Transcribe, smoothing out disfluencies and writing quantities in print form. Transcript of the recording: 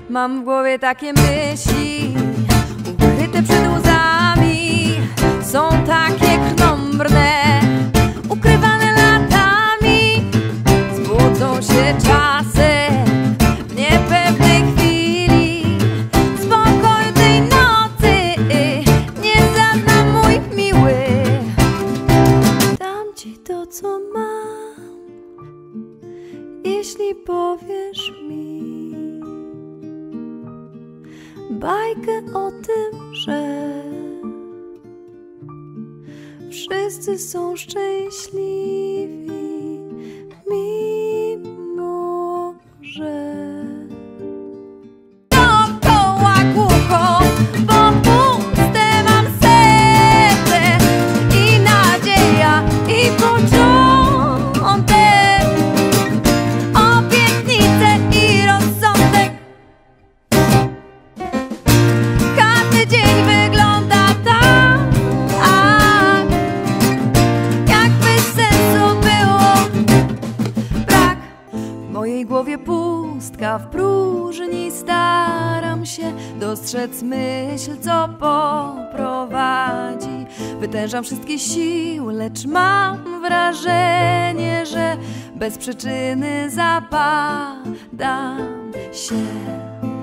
Mam w głowie takie myśli, ukryte przed łzami. Są takie krnąbrne, ukrywane latami. Zbudzą się czasem w niepewnej chwili. Spokoju tej nocy nie zazna, mój miły. Dam ci to, co mam, jeśli powiesz mi bajkę o tym, że wszyscy są szczęśliwi, mimo że dookoła głucho, bo puste mam serce i nadzieja, i początek, obietnice i rozsądek. Każdy dzień wygląda tak, jakby sensu było brak. W mojej głowie pustka, w próżni staram się dostrzec myśl, co poprowadzi. Wytężam wszystkie siły, lecz mam wrażenie, że bez przyczyny zapadam się.